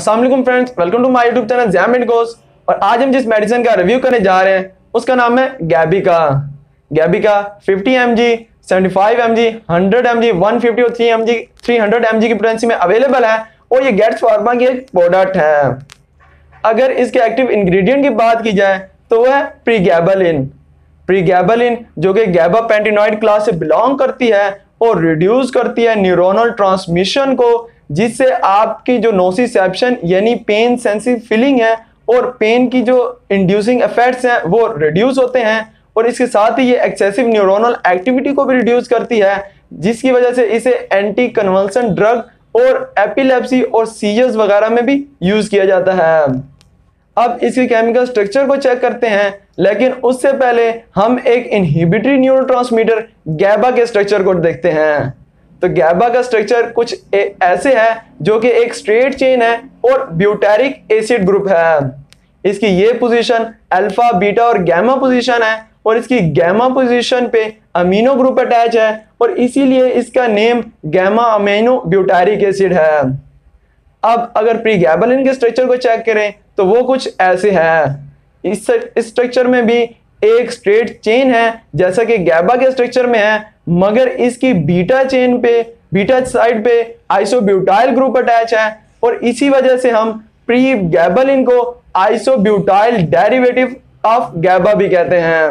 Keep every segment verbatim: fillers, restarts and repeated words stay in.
अस्सलाम वालेकुम friends, welcome to my YouTube channel ज़ैम मेड गोस। और आज हम जिस मेडिसिन का रिव्यू करने जा रहे हैं उसका नाम है Gabica. Gabica fifty M G, seventy five M G, hundred M G, one fifty और three M G, three hundred M G की पोटेंसी में अवेलेबल है और ये गेट्स फार्मा की एक प्रोडक्ट है। अगर इसके एक्टिव इंग्रेडिएंट की बात की जाए तो वह है प्रीगैबालिन। प्रीगैबालिन जो कि गैबापेंटिनॉइड क्लास से बिलोंग करती है और रिड्यूस करती है न्यूरोनल ट्रांसमिशन को, जिससे आपकी जो नोसिसेप्शन यानी पेन सेंसिटिव फीलिंग है और पेन की जो इंड्यूसिंग इफेक्ट्स हैं वो रिड्यूस होते हैं। और इसके साथ ही ये एक्सेसिव न्यूरोनल एक्टिविटी को भी रिड्यूस करती है, जिसकी वजह से इसे एंटी कन्वल्सन ड्रग और एपिलेप्सी और सीजर्स वगैरह में भी यूज किया जाता है। अब इसकी केमिकल स्ट्रक्चर को चेक करते हैं, लेकिन उससे पहले हम एक इनहिबिटरी न्यूरोट्रांसमीटर गैबा के स्ट्रक्चर को देखते हैं। तो गैबा का स्ट्रक्चर कुछ ऐसे है जो कि एक स्ट्रेट चेन है और ब्यूटेरिक एसिड ग्रुप है। इसकी ये पोजीशन अल्फा, बीटा और गामा पोजीशन है और इसकी गामा पोजीशन पे अमीनो ग्रुप अटैच है और इसीलिए इसका name gamma amino butyric acid है। अब अगर प्रीगैबालिन के स्ट्रक्चर को चेक करें तो वो कुछ ऐसे है। इस स्ट्रक्चर में भी एक स्ट्रेट चेन है जैसा कि गैबा के स्ट्रक्चर में है, मगर इसकी बीटा चेन पे बीटा साइड पे आइसोब्यूटाइल ग्रुप अटैच है और इसी वजह से हम प्रीगैबालिन को आइसोब्यूटाइल डेरिवेटिव ऑफ गैबा भी कहते हैं।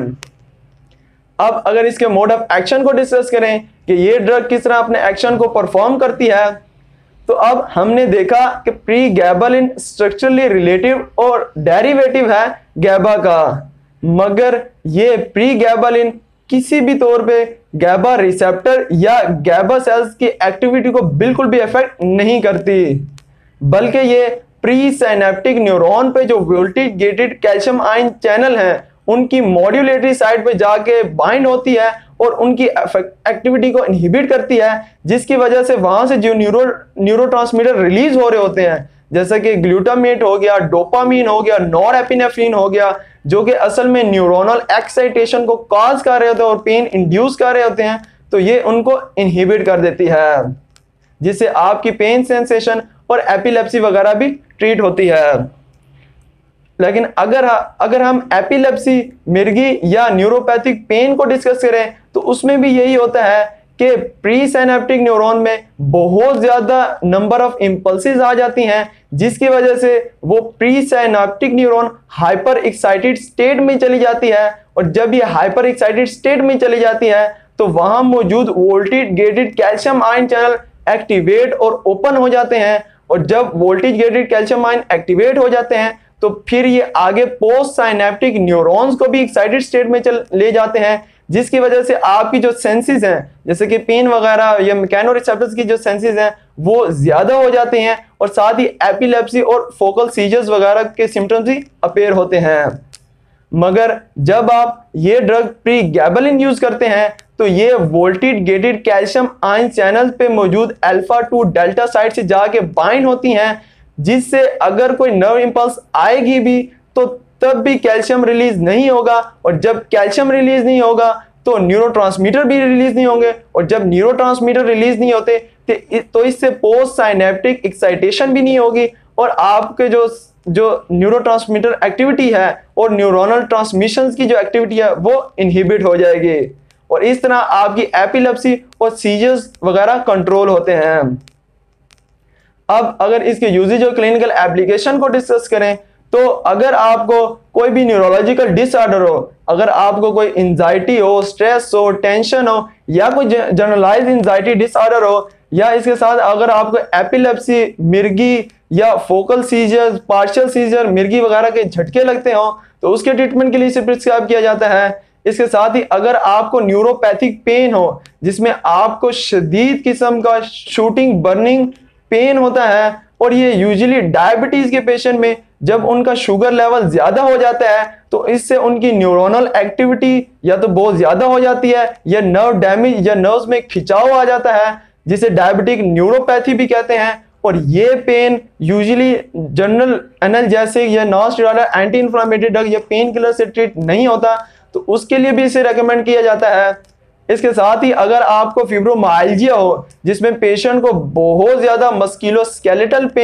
अब अगर इसके मोड ऑफ एक्शन को डिस्कस करें कि ये ड्रग किस तरह अपने एक्शन को परफॉर्म करती है, तो अब हमने देखा कि प्रीगैबालिन स्ट्रक्चरली रिलेटिव और डेरिवेटिव है गैबा का, मगर ये प्रीगैबालिन किसी भी तौर पे गैबा रिसेप्टर या गैबा सेल्स की एक्टिविटी को बिल्कुल भी इफेक्ट नहीं करती, बल्कि ये प्री साइनेप्टिक न्यूरॉन पे जो voltage gated calcium ion channel हैं उनकी मॉड्यूलेटरी साइड पे जाके बाइंड होती है और उनकी एक्टिविटी को इनहिबिट करती है, जिसकी वजह से वहां से जो न्यूरो न्यूरोट्रांसमीटर रिलीज हो रहे होते हैं जैसे कि ग्लूटामेट हो गया, डोपामीन हो गया, नॉरएपिनेफ्रिन हो गया, जो कि असल में न्यूरोनल एक्साइटेशन को कॉज कर रहे होते हैं और पेन इंड्यूस कर रहे होते हैं, तो ये उनको इनहिबिट कर देती है, जिससे आपकी पेन सेंसेशन और एपिलेप्सी वगैरह भी ट्रीट होती है। लेकिन अगर अगर हम एपिलेप्सी, मिर्गी या न्यूरोपैथिक पेन को डिस्कस करें तो उसमें भी यही होता है कि प्री साइनेप्टिक न्यूरॉन में बहुत ज्यादा नंबर ऑफ इंपल्सेस आ जाती हैं, जिसकी वजह से वो pre synaptic neuron hyper excited state में चली जाती है और जब ये हाइपर एक्साइटेड स्टेट में चली जाती है तो वहां मौजूद voltage gated calcium ion channel activate और ओपन हो जाते हैं और जब voltage gated calcium ion activate हो जाते हैं तो फिर ये आगे पोस्ट साइनेप्टिक न्यूरॉन्स को भी एक्साइटेड स्टेट में चल ले जाते हैं, जिसकी वजह से आपकी जो सेंसेस हैं जैसे कि पेन वगैरह या मैकेनोरिसेप्टर्स की जो सेंसेस हैं वो ज्यादा हो जाते हैं और साथ ही एपिलेप्सी और फोकल सीजर्स वगैरह के सिम्टम्स भी अपेयर होते हैं। मगर जब आप ये ड्रग प्रीगैबालिन यूज करते हैं तो ये voltage gated calcium ion channel पे मौजूद अल्फा टू डेल्टा साइड से जाके बाइंड होती हैं, जिससे अगर कोई नर्व इंपल्स आएगी भी तो तब भी कैल्शियम रिलीज नहीं होगा और जब कैल्शियम रिलीज नहीं होगा तो न्यूरोट्रांसमीटर भी रिलीज नहीं होंगे और जब न्यूरोट्रांसमीटर रिलीज नहीं होते तो इससे पोस्ट साइनेप्टिक एक्साइटेशन भी नहीं होगी और आपके जो जो न्यूरोट्रांसमीटर एक्टिविटी है और न्यूरोनल ट्रांसमिशंस की जो एक्टिविटी है वो इनहिबिट हो जाएगी और इस तरह आपकी एपिलेप्सी और सीजर्स वगैरह कंट्रोल होते हैं। अब अगर इसके यूजेज और क्लिनिकल एप्लीकेशन को डिस्कस करें तो अगर आपको कोई भी न्यूरोलॉजिकल डिसऑर्डर हो, अगर आपको कोई एंजाइटी हो, स्ट्रेस हो, टेंशन हो या कोई जनरलाइज एंजाइटी डिसऑर्डर हो या इसके साथ अगर आपको एपिलेप्सी, मिर्गी या फोकल सीजर, पार्शियल सीजर, मिर्गी वगैरह के झटके लगते हो तो उसके ट्रीटमेंट के लिए इसे प्रिस्क्राइब किया जाता है। इसके साथ ही अगर आपको न्यूरोपैथिक पेन हो जिसमें आपको शदीद किस्म का शूटिंग बर्निंग पेन होता है और ये यूजुअली डायबिटीज के पेशेंट में जब उनका शुगर लेवल ज्यादा हो जाता है तो इससे उनकी न्यूरोनल एक्टिविटी या तो बहुत ज्यादा हो जाती है या नर्व डैमेज या नर्व्स में खिंचाव आ जाता है, जिसे डायबिटिक न्यूरोपैथी भी कहते हैं। और ये पेन यूजुअली जनरल एनाल्जेसिक या non steroidal anti inflammatory drug या पेन किलर से ट्रीट नहीं होता, तो उसके लिए भी इसे रेकमेंड किया जाता है। इसके साथ ही अगर आपको फिब्रोमाइल्जिया हो जिसमें पेशेंट को बहुत ज्यादा मस्कुलोस्केलेटल पेन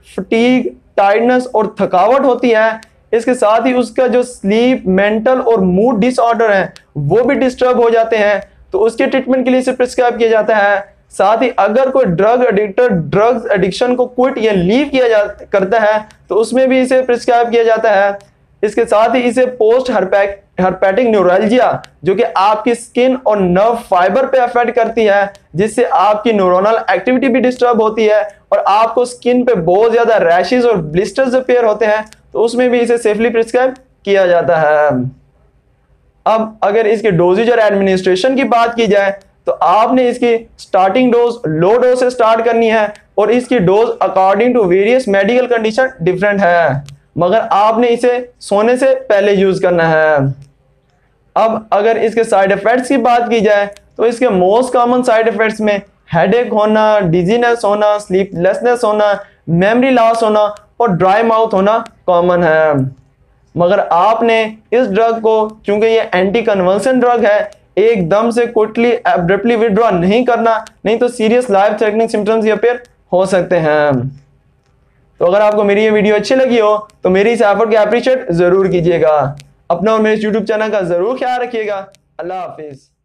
फटीग, टायर्डनेस और थकावट होती है, इसके साथ ही उसका जो स्लीप, मेंटल और मूड डिसऑर्डर है वो भी डिस्टर्ब हो जाते हैं, तो उसके ट्रीटमेंट के लिए इसे प्रिस्क्राइब किया जाता है। साथ ही अगर कोई ड्रग एडिक्टर ड्रग्स एडिक्शन को क्विट या लीव किया जा करता है तो उसमें भी इसे प्रिस्क्राइब किया जाता है। इसके साथ ही इसे पोस्ट हर्पेटिक न्यूरल्जिया, जो कि आपकी स्किन और नर्व फाइबर पे अफेक्ट करती है, जिससे आपकी न्यूरोनल एक्टिविटी भी डिस्टर्ब होती है और आपको स्किन पे बहुत ज्यादा रैशेस और ब्लिस्टर्स अपीयर होते हैं, तो उसमें भी इसे सेफली प्रिस्क्राइब किया जाता है। अब अगर इसके डोजेज और एडमिनिस्ट्रेशन की बात की जाए तो आपने इसकी स्टार्टिंग डोज लो डोज से स्टार्ट करनी है और इसकी dose according to various medical condition different है, मगर आपने इसे सोने से पहले यूज करना है। अब अगर इसके साइड इफेक्ट्स की बात की जाए तो इसके मोस्ट कॉमन साइड इफेक्ट्स में हेडेक होना, डिजीनेस होना, स्लीपलेसनेस होना, मेमोरी लॉस होना और ड्राई माउथ होना कॉमन है। मगर आपने इस ड्रग को, चूंकि ये एंटी कन्वर्सन ड्रग है, एकदम से क्विकली एब्रप्टली विड्रॉ नहीं करना, नहीं तो सीरियस लाइफ थ्रेटनिंग सिम्टम्स ये अपीयर हो सकते हैं। तो अगर आपको मेरी ये वीडियो अच्छी लगी हो तो मेरी इस एफर्ट को अप्रिशिएट जरूर कीजिएगा। अपना और मेरे यूट्यूब चैनल का जरूर ख्याल रखिएगा। अल्लाह हाफिज।